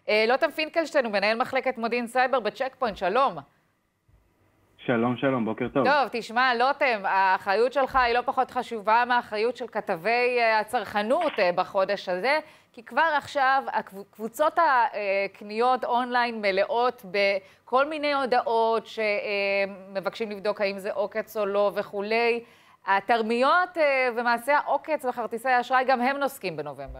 לוטם פינקלשטיין הוא מנהל מחלקת מודיעין סייבר בצ'ק פוינט, שלום. שלום, שלום, בוקר טוב. טוב, תשמע, לוטם, האחריות שלך היא לא פחות חשובה מהאחריות של כתבי הצרכנות בחודש הזה, כי כבר עכשיו קבוצות הקניות אונליין מלאות בכל מיני הודעות שמבקשים לבדוק האם זה עוקץ או לא וכולי. התרמיות ומעשי העוקץ וכרטיסי האשראי גם הם נוסקים בנובמבר.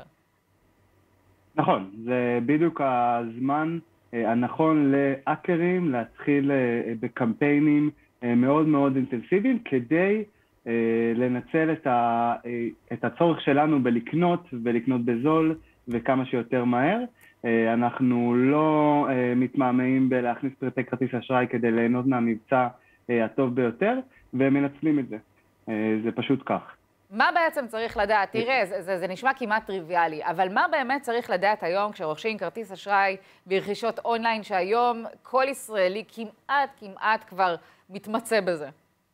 נכון, זה בדיוק הזמן הנכון להאקרים להתחיל בקמפיינים מאוד מאוד אינטנסיביים כדי לנצל את הצורך שלנו בלקנות ולקנות בזול וכמה שיותר מהר. אנחנו לא מתמהמהים בלהכניס פרטי כרטיס אשראי כדי ליהנות מהמבצע הטוב ביותר, והם מנצלים את זה. זה פשוט כך. מה בעצם צריך לדעת? תראה, זה נשמע כמעט טריוויאלי, אבל מה באמת צריך לדעת היום כשרוכשים כרטיס אשראי ברכישות אונליין, שהיום כל ישראלי כמעט כבר מתמצא בזה?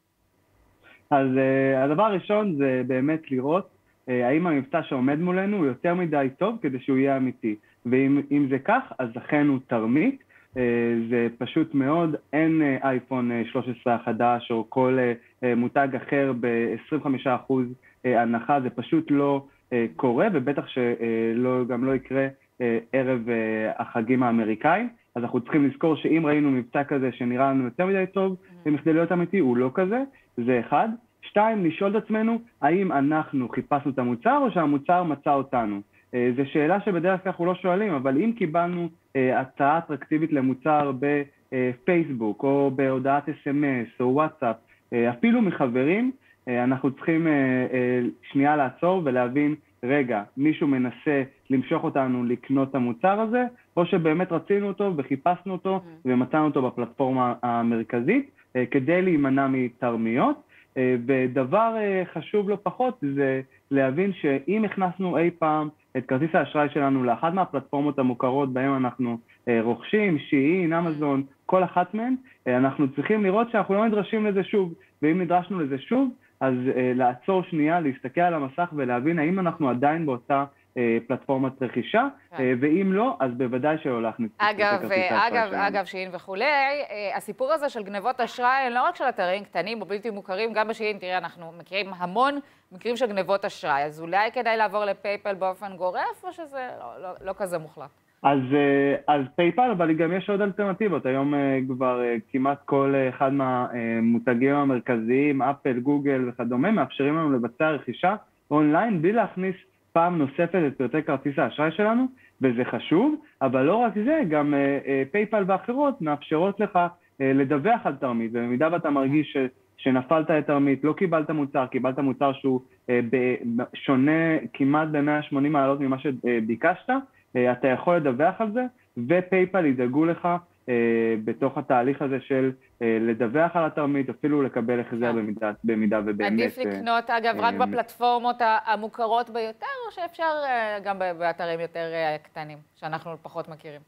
אז הדבר הראשון זה באמת לראות האם המבצע שעומד מולנו הוא יותר מדי טוב כדי שהוא יהיה אמיתי. ואם זה כך, אז אכן הוא תרמית. זה פשוט מאוד, אין אייפון 13 החדש או כל מותג אחר ב-25% הנחה, זה פשוט לא קורה, ובטח שגם לא יקרה ערב החגים האמריקאים. אז אנחנו צריכים לזכור שאם ראינו מבצע כזה שנראה לנו יותר מדי טוב, ומכדי להיות אמיתי, הוא לא כזה, זה אחד. שתיים, לשאול את עצמנו, האם אנחנו חיפשנו את המוצר או שהמוצר מצא אותנו? זו שאלה שבדרך כלל אנחנו לא שואלים, אבל אם קיבלנו הצעה אטרקטיבית למוצר בפייסבוק או בהודעת SMS או וואטסאפ, אפילו מחברים, אנחנו צריכים שנייה לעצור ולהבין, רגע, מישהו מנסה למשוך אותנו לקנות את המוצר הזה, או שבאמת רצינו אותו וחיפשנו אותו ומצאנו אותו בפלטפורמה המרכזית, כדי להימנע מתרמיות. ודבר חשוב לא פחות זה להבין שאם הכנסנו אי פעם את כרטיס האשראי שלנו לאחת מהפלטפורמות המוכרות בהן אנחנו רוכשים, שיין, אמזון, כל אחת מהן, אנחנו צריכים לראות שאנחנו לא נדרשים לזה שוב, ואם נדרשנו לזה שוב, אז לעצור שנייה, להסתכל על המסך ולהבין האם אנחנו עדיין באותה פלטפורמת רכישה, ואם לא, אז בוודאי שלא להכניס את כרטיס האשראי שלנו. אגב, שיין וכולי, הסיפור הזה של גנבות אשראי, לא רק של אתרים קטנים או בלתי מוכרים, גם בשיין, תראה, אנחנו מכירים המון מקרים של גנבות אשראי, אז אולי כדאי לעבור לפייפל באופן גורף, או שזה לא כזה מוחלט? אז פייפל, אבל גם יש עוד אלטרנטיבות. היום כבר כמעט כל אחד מהמותגים המרכזיים, אפל, גוגל וכדומה, מאפשרים לנו לבצע רכישה אונליין בלי להכניס פעם נוספת את פרטי כרטיס האשראי שלנו, וזה חשוב, אבל לא רק זה, גם פייפל ואחרות מאפשרות לך לדווח על תרמית, ובמידה ואתה מרגיש שנפלת את תרמית, לא קיבלת מוצר, קיבלת מוצר שהוא שונה כמעט ב-180 מעלות ממה שביקשת, אתה יכול לדווח על זה, ופייפל ידאגו לך בתוך התהליך הזה של לדווח על התרמית, אפילו לקבל החזר במידה ובאמת... עדיף לקנות, אגב, רק בפלטפורמות המוכרות ביותר, או שאפשר גם באתרים יותר קטנים, שאנחנו פחות מכירים?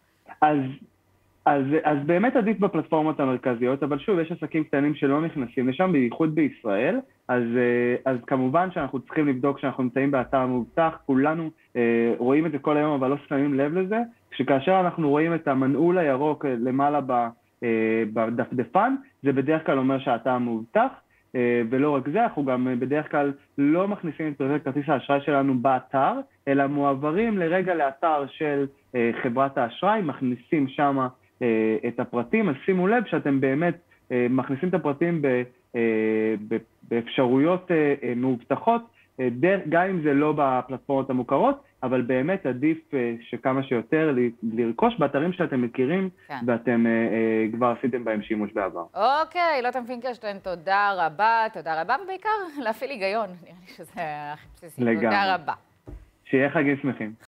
אז באמת עדיף בפלטפורמות המרכזיות, אבל שוב, יש עסקים קטנים שלא נכנסים לשם, בייחוד בישראל, אז כמובן שאנחנו צריכים לבדוק שאנחנו נמצאים באתר המובטח, כולנו רואים את זה כל היום, אבל לא שמים לב לזה, שכאשר אנחנו רואים את המנעול הירוק למעלה בדפדפן, זה בדרך כלל אומר שהאתר מובטח, ולא רק זה, אנחנו גם בדרך כלל לא מכניסים את פרטי כרטיס האשראי שלנו באתר, אלא מועברים לרגע לאתר של חברת האשראי, מכניסים שם את הפרטים, אז שימו לב שאתם באמת מכניסים את הפרטים באפשרויות מאובטחות, גם אם זה לא בפלטפורמות המוכרות, אבל באמת עדיף שכמה שיותר לרכוש באתרים שאתם מכירים, ואתם כבר עשיתם בהם שימוש בעבר. אוקיי, לוטם פינקלשטיין, תודה רבה, ובעיקר להפעיל היגיון, נראה לי שזה הכי בסיסי. תודה רבה. שיהיה חגים שמחים.